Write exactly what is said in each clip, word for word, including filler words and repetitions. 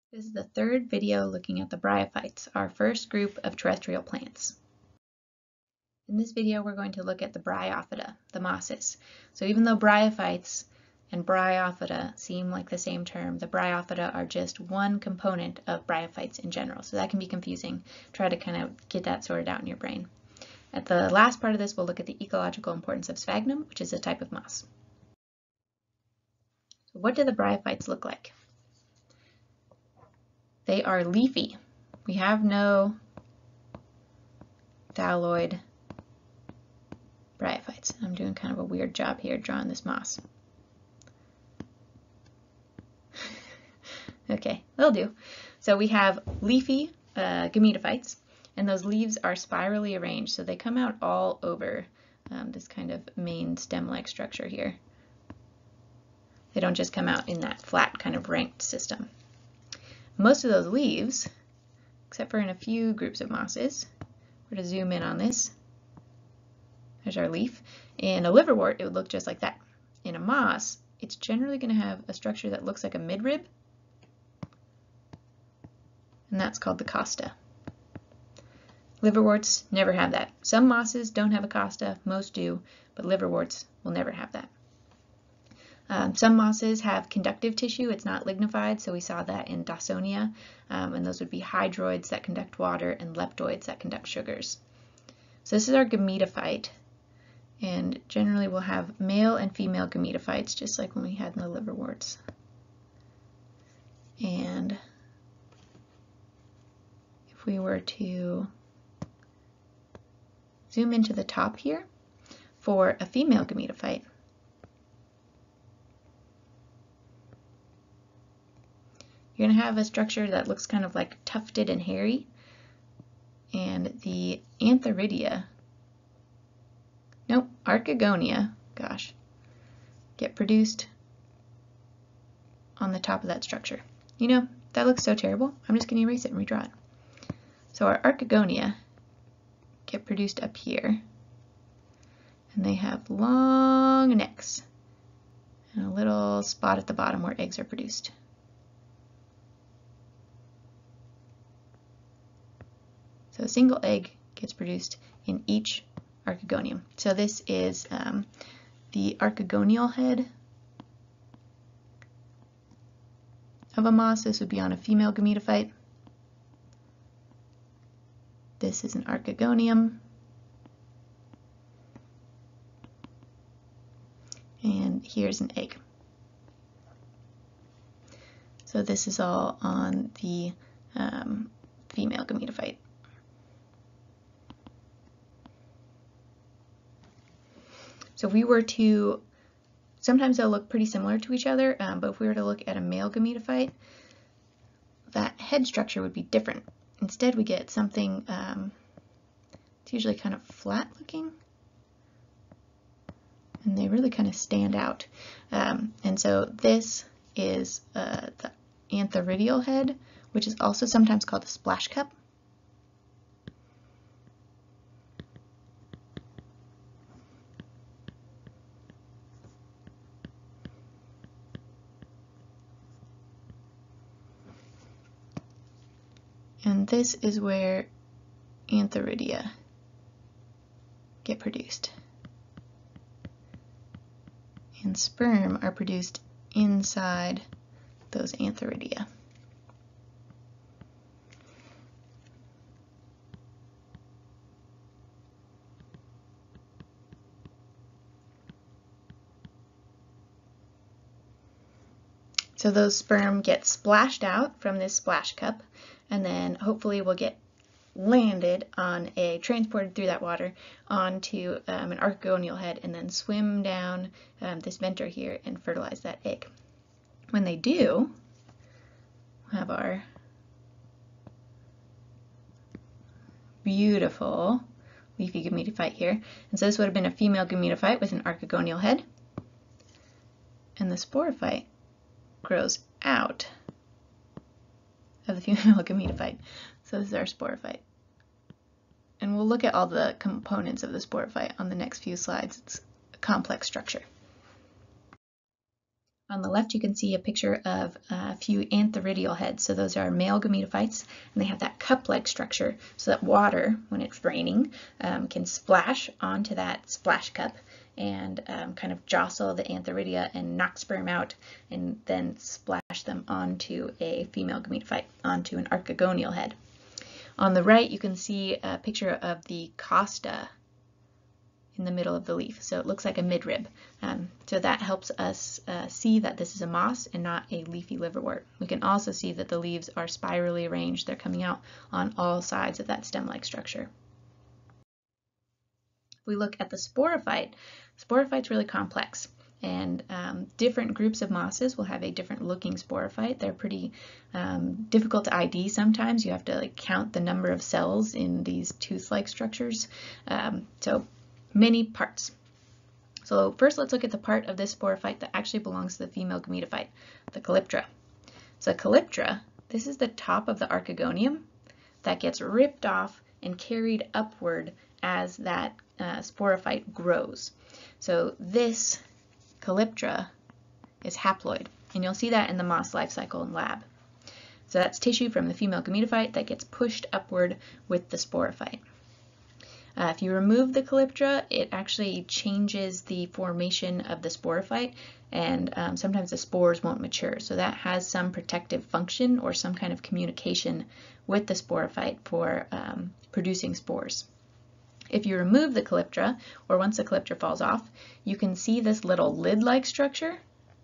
This is the third video looking at the Bryophytes, our first group of terrestrial plants. In this video, we're going to look at the Bryophyta, the mosses. So even though Bryophytes and Bryophyta seem like the same term, the Bryophyta are just one component of Bryophytes in general. So that can be confusing. Try to kind of get that sorted out in your brain. At the last part of this, we'll look at the ecological importance of Sphagnum, which is a type of moss. So what do the Bryophytes look like? They are leafy. We have no thalloid bryophytes. I'm doing kind of a weird job here drawing this moss. Okay, that'll do. So we have leafy uh, gametophytes, and those leaves are spirally arranged, so they come out all over um, this kind of main stem-like structure here. They don't just come out in that flat kind of ranked system. Most of those leaves, except for in a few groups of mosses, we're going to zoom in on this. There's our leaf. In a liverwort, it would look just like that. In a moss, it's generally going to have a structure that looks like a midrib, and that's called the costa. Liverworts never have that. Some mosses don't have a costa, most do, but liverworts will never have that. Um, some mosses have conductive tissue, it's not lignified, so we saw that in Dawsonia, um, and those would be hydroids that conduct water and leptoids that conduct sugars. So this is our gametophyte, and generally we'll have male and female gametophytes, just like when we had in the liverworts. And if we were to zoom into the top here, for a female gametophyte, you're going to have a structure that looks kind of like tufted and hairy, and the antheridia, nope, archegonia, gosh, get produced on the top of that structure. You know, that looks so terrible, I'm just going to erase it and redraw it. So our archegonia get produced up here, and they have long necks and a little spot at the bottom where eggs are produced. So a single egg gets produced in each archegonium. So this is um, the archegonial head of a moss. This would be on a female gametophyte. This is an archegonium. And here's an egg. So this is all on the um, female gametophyte. So if we were to, sometimes they'll look pretty similar to each other, um, but if we were to look at a male gametophyte, that head structure would be different. Instead we get something, um, it's usually kind of flat looking, and they really kind of stand out. Um, and so this is uh, the antheridial head, which is also sometimes called a splash cup. And this is where antheridia get produced. And sperm are produced inside those antheridia. So those sperm get splashed out from this splash cup, and then hopefully will get landed on a, transported through that water onto um, an archegonial head, and then swim down um, this venter here and fertilize that egg. When they do, we'll have our beautiful leafy gametophyte here. And so this would have been a female gametophyte with an archegonial head, and the sporophyte grows out of the female gametophyte. So this is our sporophyte. And we'll look at all the components of the sporophyte on the next few slides. It's a complex structure. On the left, you can see a picture of a few antheridial heads. So those are male gametophytes, and they have that cup-like structure so that water, when it's raining, um, can splash onto that splash cup and um, kind of jostle the antheridia and knock sperm out, and then splash them onto a female gametophyte, onto an archegonial head. On the right, you can see a picture of the costa in the middle of the leaf. So it looks like a midrib. Um, so that helps us uh, see that this is a moss and not a leafy liverwort. We can also see that the leaves are spirally arranged. They're coming out on all sides of that stem-like structure. If we look at the sporophyte, sporophyte's really complex. And um, different groups of mosses will have a different looking sporophyte. They're pretty um, difficult to I D sometimes. You have to like count the number of cells in these tooth-like structures. Um, so many parts. So first let's look at the part of this sporophyte that actually belongs to the female gametophyte, the calyptra. So calyptra, this is the top of the archegonium that gets ripped off and carried upward as that uh, sporophyte grows. So this calyptra is haploid, and you'll see that in the moss life cycle in lab. So that's tissue from the female gametophyte that gets pushed upward with the sporophyte. Uh, if you remove the calyptra, it actually changes the formation of the sporophyte, and um, sometimes the spores won't mature. So that has some protective function or some kind of communication with the sporophyte for um, producing spores. If you remove the calyptra, or once the calyptra falls off, you can see this little lid-like structure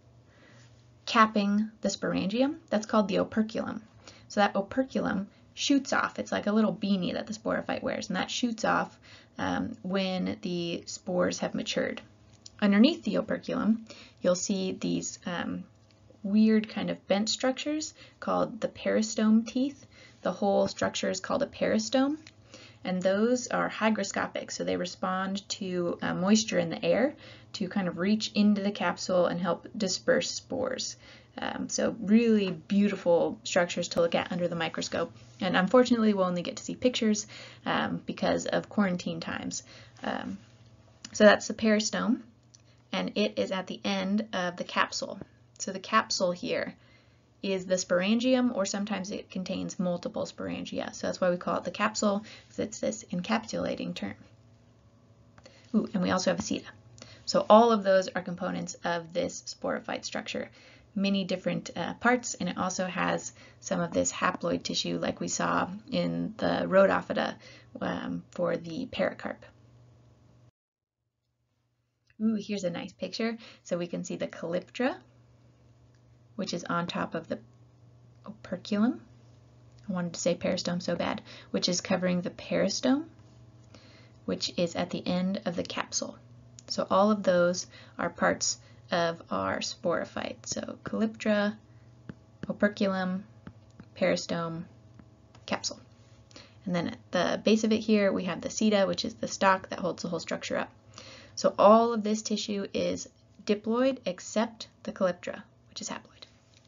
capping the sporangium. That's called the operculum. So that operculum shoots off. It's like a little beanie that the sporophyte wears, and that shoots off um, when the spores have matured. Underneath the operculum, you'll see these um, weird kind of bent structures called the peristome teeth. The whole structure is called a peristome, and those are hygroscopic, so they respond to uh, moisture in the air to kind of reach into the capsule and help disperse spores. Um, so really beautiful structures to look at under the microscope. And unfortunately, we'll only get to see pictures um, because of quarantine times. Um, so that's the peristome, and it is at the end of the capsule. So the capsule here is the sporangium, or sometimes it contains multiple sporangia. So that's why we call it the capsule, because it's this encapsulating term. Ooh, and we also have a seta. So all of those are components of this sporophyte structure. Many different uh, parts, and it also has some of this haploid tissue like we saw in the Rhodophyta um, for the pericarp. Ooh, here's a nice picture. So we can see the calyptra, which is on top of the operculum. I wanted to say peristome so bad, which is covering the peristome, which is at the end of the capsule. So all of those are parts of our sporophyte. So calyptra, operculum, peristome, capsule. And then at the base of it here, we have the seta, which is the stalk that holds the whole structure up. So all of this tissue is diploid except the calyptra, which is haploid.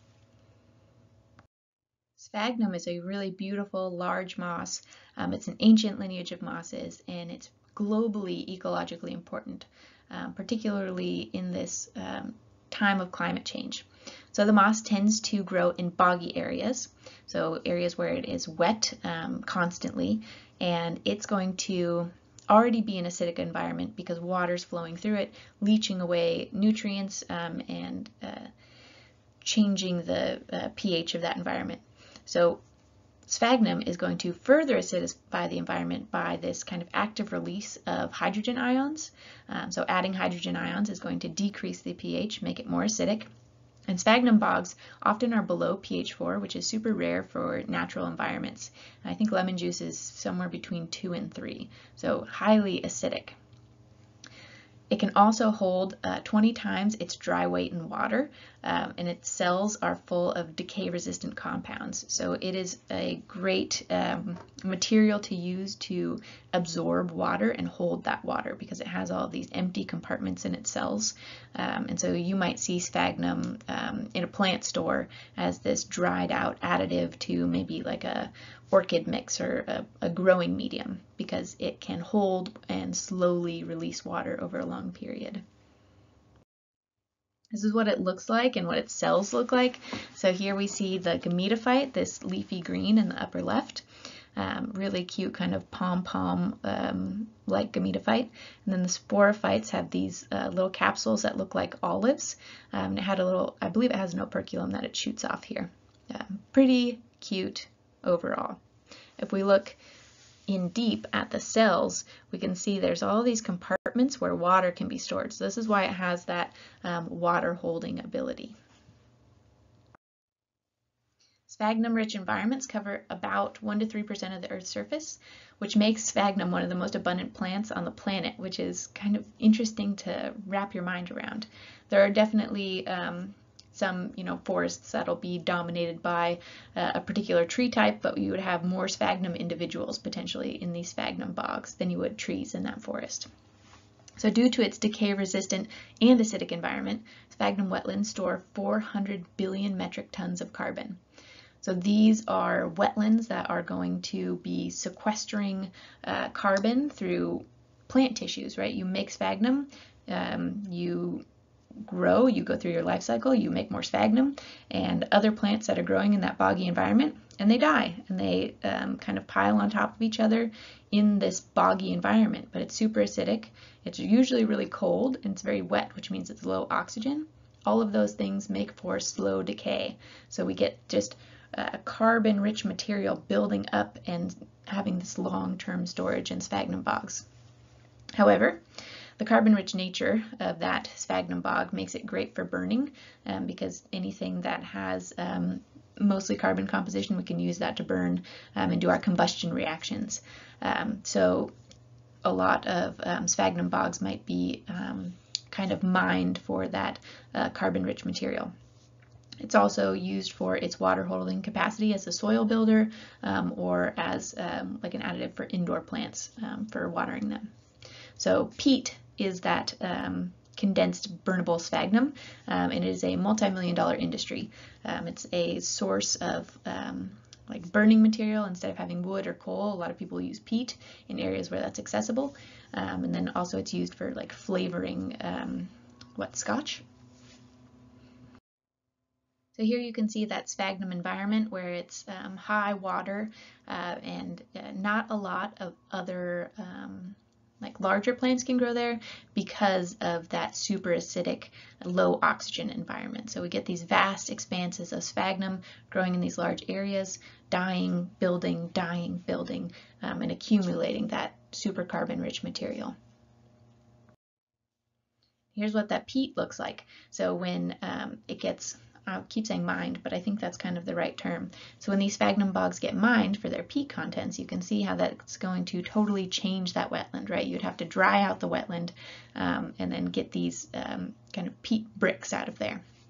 Sphagnum is a really beautiful, large moss. Um, it's an ancient lineage of mosses, and it's globally ecologically important, um, particularly in this um, time of climate change. So the moss tends to grow in boggy areas, so areas where it is wet um, constantly, and it's going to already be an acidic environment because water's flowing through it, leaching away nutrients um, and uh, changing the uh, pH of that environment. So sphagnum is going to further acidify the environment by this kind of active release of hydrogen ions. Um, so adding hydrogen ions is going to decrease the pH, make it more acidic. And sphagnum bogs often are below pH four, which is super rare for natural environments. I think lemon juice is somewhere between two and three, so highly acidic. It can also hold uh, twenty times its dry weight in water, um, and its cells are full of decay-resistant compounds. So it is a great um, material to use to absorb water and hold that water because it has all of these empty compartments in its cells. Um, and so you might see sphagnum um, in a plant store as this dried out additive to maybe like a orchid mix or a, a growing medium because it can hold and slowly release water over a long period. This is what it looks like and what its cells look like. So here we see the gametophyte, this leafy green in the upper left. Um, really cute kind of pom-pom um, like gametophyte. And then the sporophytes have these uh, little capsules that look like olives. Um, and it had a little, I believe it has an operculum that it shoots off here. Um, pretty cute overall. If we look in deep at the cells, we can see there's all these compartments where water can be stored. So this is why it has that um, water holding ability. Sphagnum-rich environments cover about one to three percent of the Earth's surface, which makes sphagnum one of the most abundant plants on the planet, which is kind of interesting to wrap your mind around. There are definitely um, some, you know, forests that'll be dominated by uh, a particular tree type, but you would have more sphagnum individuals potentially in these sphagnum bogs than you would trees in that forest. So due to its decay-resistant and acidic environment, sphagnum wetlands store four hundred billion metric tons of carbon. So these are wetlands that are going to be sequestering uh, carbon through plant tissues, right? You make sphagnum, um, you grow, you go through your life cycle, you make more sphagnum, and other plants that are growing in that boggy environment, and they die, and they um, kind of pile on top of each other in this boggy environment. But it's super acidic, it's usually really cold, and it's very wet, which means it's low oxygen. All of those things make for slow decay. So we get just a carbon-rich material building up and having this long-term storage in sphagnum bogs. However, the carbon-rich nature of that sphagnum bog makes it great for burning um, because anything that has um, mostly carbon composition, we can use that to burn um, and do our combustion reactions. Um, so a lot of um, sphagnum bogs might be um, kind of mined for that uh, carbon-rich material. It's also used for its water holding capacity as a soil builder um, or as um, like an additive for indoor plants um, for watering them. So peat is that um, condensed burnable sphagnum, um, and it is a multi-million dollar industry. Um, it's a source of um, like burning material. Instead of having wood or coal, a lot of people use peat in areas where that's accessible. Um, and then also it's used for like flavoring um, what, scotch? So here you can see that sphagnum environment where it's um, high water uh, and uh, not a lot of other um, like larger plants can grow there because of that super acidic, low oxygen environment. So we get these vast expanses of sphagnum growing in these large areas, dying, building, dying, building, um, and accumulating that super carbon-rich material. Here's what that peat looks like. So when um, it gets I keep saying mined, but I think that's kind of the right term. So when these sphagnum bogs get mined for their peat contents, you can see how that's going to totally change that wetland, right? You'd have to dry out the wetland um, and then get these um, kind of peat bricks out of there.